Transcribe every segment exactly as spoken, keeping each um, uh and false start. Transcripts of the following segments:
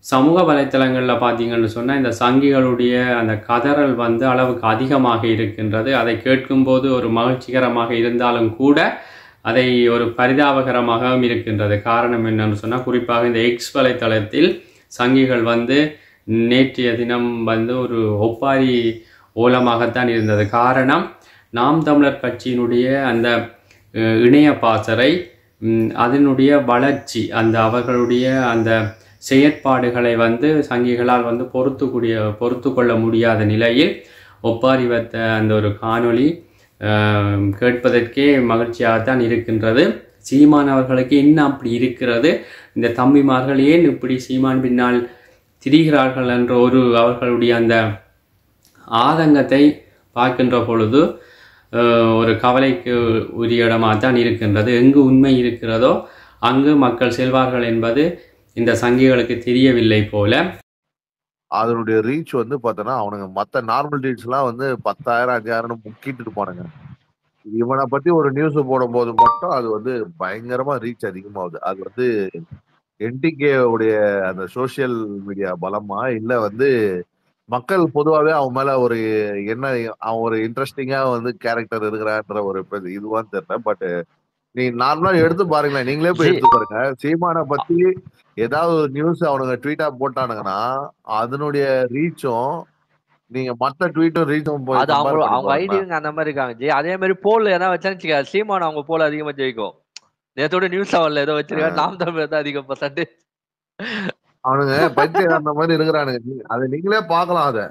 சமூக வலைத்தளங்கள்ல பார்த்தீங்கன்னு சொன்னா, இந்த சங்கிகளுடைய அந்த கதறல் வந்து அளவுக்கு அதிகமாக இருக்கின்றது. அதை கேட்கும்போது ஒரு மகிழ்ச்சிகரமாக இருந்தாலும் கூட, அதை ஒரு பரிதாபகரமாகவும் இருக்கின்றது. காரணம் என்னன்னு சொன்னா, குறிப்பாக இந்த எக்ஸ் வலைத்தளத்தில் சங்கிகள் வந்து நேற்றைய தினம் வந்து ஒரு ஒப்பாரி ஓலமாகத்தான் இருந்தது. காரணம், நாம் தமிழர் கட்சியினுடைய அந்த அ இணைய பாசறை, ம் அதனுடைய வளர்ச்சி, அந்த அவர்களுடைய அந்த செயற்பாடுகளை வந்து சங்கிகளால் வந்து பொறுத்துக்கூடிய பொறுத்து கொள்ள முடியாத நிலையில் ஒப்பாரி வைத்த அந்த ஒரு காணொளி கேட்பதற்கே மகிழ்ச்சியாகத்தான் இருக்கின்றது. சீமான் அவர்களுக்கு என்ன அப்படி இருக்கிறது, இந்த தம்பிமார்கள் ஏன் இப்படி சீமான் பின்னால் திரிகிறார்கள் என்ற ஒரு அவர்களுடைய அந்த ஆதங்கத்தை பார்க்கின்ற பொழுது ஒரு கவலைக்கு உரிய இடமாக தான் இருக்கின்றது. எங்கு உண்மை இருக்கிறதோ அங்கு மக்கள் செல்வார்கள் என்பது இந்த சங்கிகளுக்கு தெரியவில்லை போல. அதனுடைய ரீச் வந்து பார்த்தோன்னா, அவனுங்க மற்ற நார்மல் ரீச் எல்லாம் வந்து பத்தாயிரம் அஞ்சாயிரம் முக்கிட்டு இருப்பானுங்க. இவனை பத்தி ஒரு நியூஸ் போடும் போது மட்டும் அது வந்து பயங்கரமா ரீச் அதிகமாகுது. அது வந்து என்டிகே உடைய அந்த சோசியல் மீடியா பலமா, இல்ல வந்து மக்கள் பொதுவாகவே அவன் மேல ஒரு என்ன அவன் ஒரு இன்ட்ரெஸ்டிங்கா வந்து கேரக்டர் இருக்கிறான்ற ஒரு இதுவான்னு தெரியல. பட் நீ நார்மலா எடுத்து பாருங்களேன், நீங்களே போய் எடுத்து பாருங்க. சீமானை பத்தி ஏதாவது ஒரு நியூஸ் அவனுங்க ட்வீட்டா போட்டானுங்கன்னா, அதனுடைய ரீச்சும் நீங்க மத்த ட்வீட்டும் ரீச்சும் போய் அது கம்பேர் அவங்க பண்ணி அவங்க பாருங்களேன். ஐடியாங்க அந்த மாதிரி இருக்காங்க ஜி. அதே மாதிரி போல் எதனா வச்சான்னு சீமான் அவங்க போல அதிகமா ஜெயிக்கும். நேத்தோட நியூஸ் அவர்ல ஏதோ வச்சிருக்காரு, நாம் தமிழர் தான் அதிக பர்சன்டேஜ். அவனுங்க பைத்தியம் அந்த மாதிரி இருக்கிறானுங்க. அதை நீங்களே பார்க்கலாம். அத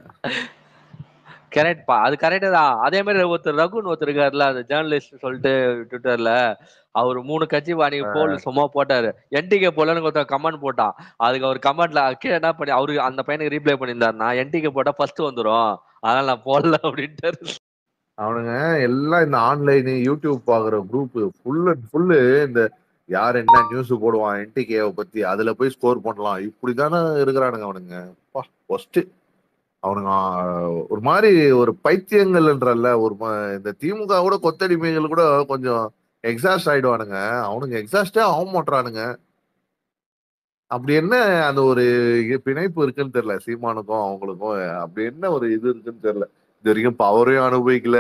கரெக்ட் பா, அது கரெக்ட் தான். அதே மாதிரி ஒருத்தர் ரகுன்னு ஒருத்தர் இருக்காருல்ல, அந்த ஜேர்னலிஸ்ட் சொல்லிட்டு ட்விட்டர்ல அவர் மூணு கட்சி வாணிக்கு போல் சும்மா போட்டாரு. என்டிகே போலன்னு ஒருத்தர் கமெண்ட் போட்டான். அதுக்கு அவர் கமெண்ட்ல கீழே என்ன பண்ணி அவரு அந்த பையனுக்கு ரீப்ளை பண்ணியிருந்தாருன்னா, என்டிகே போட்டா ஃபர்ஸ்ட் வந்துடும், அதனால நான் போடல அப்படின்ட்டாரு. அவனுங்க எல்லாம் இந்த ஆன்லைன் யூடியூப் பாக்குற குரூப் ஃபுல் அண்ட் ஃபுல்லு இந்த யார் என்ன நியூஸ் போடுவான் என்டிகேவை பத்தி அதுல போய் ஸ்கோர் பண்ணலாம் இப்படிதானே இருக்கிறானுங்க அவனுங்க. ஃபர்ஸ்ட் அவனுங்க ஒரு மாதிரி ஒரு பைத்தியங்கள்ன்றல்ல, ஒரு இந்த திமுக கூட கொத்தடிமைகள் கூட கொஞ்சம் எக்ஸாஸ்ட் ஆயிடுவானுங்க. அவனுங்க எக்ஸாஸ்டே ஆக மாட்டானுங்க. அப்படி என்ன அந்த ஒரு பிணைப்பு இருக்குன்னு தெரியல சீமானுக்கும் அவங்களுக்கும். அப்படி என்ன ஒரு இது இருக்குன்னு தெரியல. இது வரைக்கும் பவரையும் அனுபவிக்கல.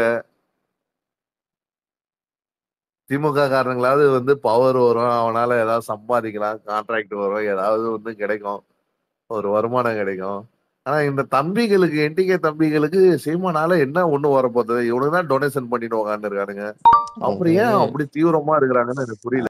திமுக காரணங்களாவது வந்து பவர் வரும், அவனால ஏதாவது சம்பாதிக்கலாம், கான்ட்ராக்ட் வரும், ஏதாவது வந்து கிடைக்கும், ஒரு வருமானம் கிடைக்கும். ஆனா இந்த தம்பிகளுக்கு என்டிகே தம்பிகளுக்கு சீமானால என்ன ஒண்ணு வரப்போகுது? இவனுக்கு தான் டொனேஷன் பண்ணிட்டு உட்காந்து இருக்கானுங்க. அப்புறம் ஏன் அப்படி தீவிரமா இருக்கிறாங்கன்னு எனக்கு புரியல.